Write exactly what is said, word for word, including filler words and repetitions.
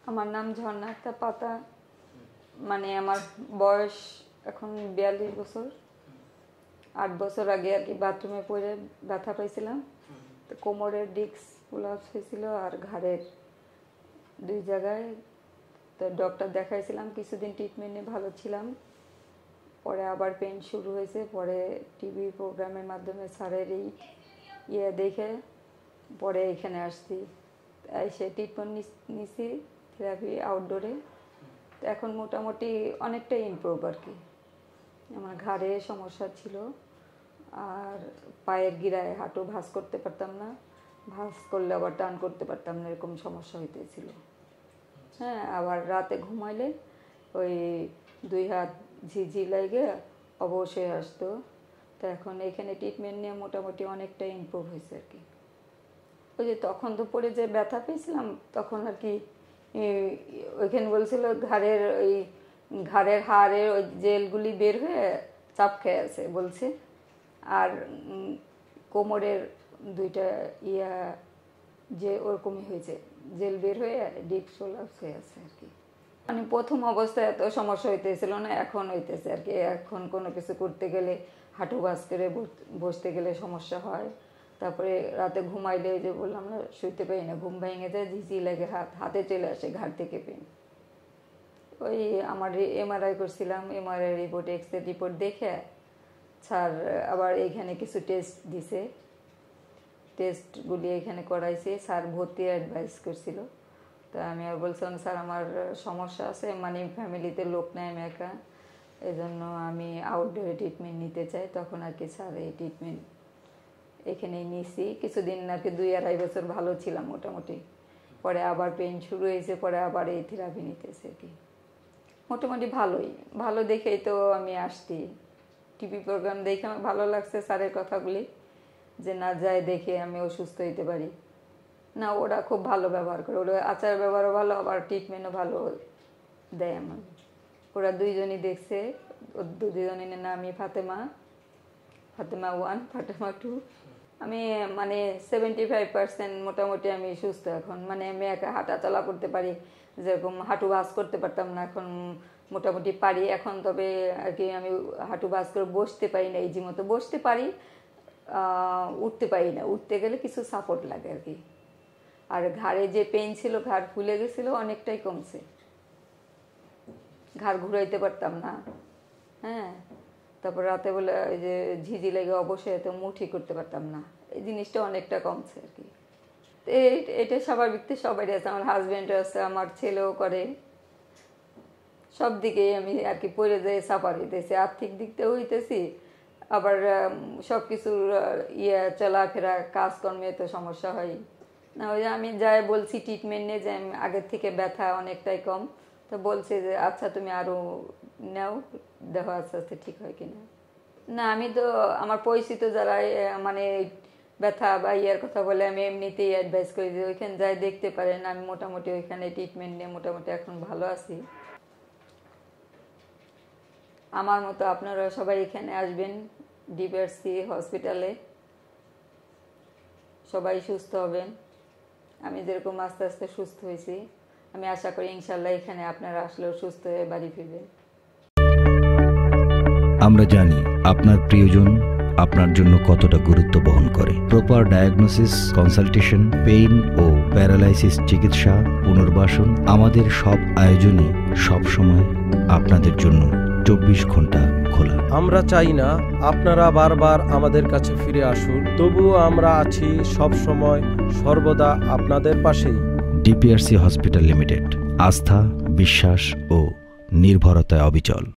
আমার নাম ঝর্ণা একটা পাতা, মানে আমার বয়স এখন বিয়াল্লিশ বছর। আট বছর আগে আর কি বাথরুমে পড়ে ব্যথা পাইছিলাম, তো কোমরের ডিস্ক প্রলাপস হয়েছিল আর ঘাড়ের দুই জায়গায়। তো ডক্টর দেখাইছিলাম, কিছুদিন ট্রিটমেন্ট নিয়ে ভালো ছিলাম, পরে আবার পেন শুরু হয়েছে। পরে টিভি প্রোগ্রামের মাধ্যমে স্যারের এই ইয়ে দেখে পরে এখানে আসছি, এসে ট্রিটমেন্ট নিছি থেরাপি আউটডোরে। তো এখন মোটামুটি অনেকটাই ইমপ্রুভ আর কি। আমার ঘাড়ে সমস্যা ছিল আর পায়ের গিরায় হাঁটু ভাঁজ করতে পারতাম না, ভাঁজ করলে আবার টান করতে পারতাম না, এরকম সমস্যা হইতেছিল। হ্যাঁ, আবার রাতে ঘুমাইলে ওই দুই হাত ঝিঝি লাগে অবশ্যই আসতো। তো এখন এখানে ট্রিটমেন্ট নিয়ে মোটামুটি অনেকটা ইমপ্রুভ হয়েছে আর কি। ওই যে তখন তো পরে যে ব্যথা পেয়েছিলাম তখন আর কি ওইখানে বলছিল ঘাড়ের ওই ঘাড়ের হাড়ের ওই জেলগুলি বের হয়ে চাপ খেয়ে আছে বলছে, আর কোমরের দুইটা ইয়া যে ওরকমই হয়েছে, জেল বের হয়ে ডিস্ক প্রলাপস হয়ে আছে আর কি। মানে প্রথম অবস্থায় এত সমস্যা হইতেছিল না, এখন হইতেছে আর কি। এখন কোনো কিছু করতে গেলে হাঁটু ভাঁজ করে বসতে গেলে সমস্যা হয়। তারপরে রাতে ঘুমাইলে যে বললাম না, শুইতে পারি না, ঘুম ভেঙে যায়, ঝিঝি লাগে, হাত হাতে চলে আসে ঘাড় থেকে পেন। ওই আমার এমআরআই করছিলাম, MRI report X ray report দেখে স্যার আবার এইখানে কিছু টেস্ট দিছে, টেস্টগুলি এখানে করাইছে। স্যার ভর্তি অ্যাডভাইস করছিল। তো আমি আর বলছিলাম স্যার আমার সমস্যা আছে, মানে ফ্যামিলিতে লোক নেই, আমি একা, এই জন্য আমি আউটডোরে ট্রিটমেন্ট নিতে চাই। তখন আর কি স্যার এই ট্রিটমেন্ট এখানে নিয়েছি কিছুদিন আর কি, দুই আড়াই বছর ভালো ছিলাম মোটামুটি। পরে আবার পেন শুরু হয়েছে, পরে আবার এই থেরাপি নিতেছে আর কি। মোটামুটি ভালোই, ভালো দেখেই তো আমি আসছি। টিভি প্রোগ্রাম দেখে আমার ভালো লাগছে স্যারের কথাগুলি, যে না যায় দেখে আমি অসুস্থ হইতে পারি না। ওরা খুব ভালো ব্যবহার করে, ওরা আচার ব্যবহারও ভালো, আবার ট্রিটমেন্টও ভালো দেয় আমার। ওরা দুইজনই দেখছে, দুজনের নামই ফাতেমা, ফাতেমা ওয়ান, ফাতেমা টু। আমি মানে সেভেন্টি ফাইভ পার্সেন্ট মোটামুটি আমি সুস্থ এখন। মানে আমি একা হাঁটা চলা করতে পারি, যেরকম হাঁটু ভাঁজ করতে পারতাম না, এখন মোটামুটি পারি এখন। তবে আর কি আমি হাঁটু ভাঁজ করে বসতে পারি না, এই যে মতো বসতে পারি, উঠতে পারি না, উঠতে গেলে কিছু সাপোর্ট লাগে আর কি। আর ঘাড়ে যে পেন ছিল, ঘাড় ফুলে গেছিলো, অনেকটাই কমছে। ঘাড় ঘুরাইতে পারতাম না। হ্যাঁ, তারপর রাতে বলে ওই যে ঝিঝি লেগে অবশ্যই তো মুঠি করতে পারতাম না, এই জিনিসটা অনেকটা কমছে আর কি। তো এটা স্বাভাবিক, তো সবাই আছে, আমার হাজব্যান্ডও আছে, আমার ছেলেও করে। সব দিকেই আমি আর কি পড়ে যাই, সাফার হইতেছি, আর্থিক দিক থেকেও হইতেছি, আবার সব কিছুর ইয়ে চলাফেরা কাজকর্মে তো সমস্যা হয় না। ওই যে আমি যাই বলছি ট্রিটমেন্ট নিয়ে, যে আমি আগের থেকে ব্যথা অনেকটাই কম, তো বলছে যে আচ্ছা তুমি আরও নাও, দেখো আস্তে আস্তে ঠিক হয় কিনা। না আমি তো আমার পরিচিত যারা মানে ব্যথা বা ইয়ার কথা বলে, আমি এমনিতেই অ্যাডভাইস করি যে ওইখানে যাই দেখতে পারেন। আমি মোটামুটি ওইখানে ট্রিটমেন্ট নিয়ে মোটামুটি এখন ভালো আছি। আমার মতো আপনারা সবাই এখানে আসবেন, ডিপিআরসি হসপিটালে, সবাই সুস্থ হবেন। আমি যেরকম আস্তে আস্তে সুস্থ হয়েছি, আমি আশা করি ইনশাল্লাহ এখানে আপনারা আসলেও সুস্থ হয়ে বাড়ি ফিরবেন। আমরা জানি আপনার প্রিয়জন আপনার জন্য কতটা গুরুত্ব বহন করে। প্রপার ডায়াগনোসিস, কনসালটেশন, পেইন ও প্যারালাইসিস চিকিৎসা, পুনর্বাসন, আমাদের সব আয়োজনে সবসময় আপনাদের জন্য চব্বিশ ঘন্টা খোলা। আমরা চাই না আপনারা বারবার আমাদের কাছে ফিরে আসুন, তবুও আমরা আছি সব সময় সর্বদা আপনাদের পাশেই। ডিপিআরসি হসপিটাল লিমিটেড, আস্থা, বিশ্বাস ও নির্ভরতায় অবিচল।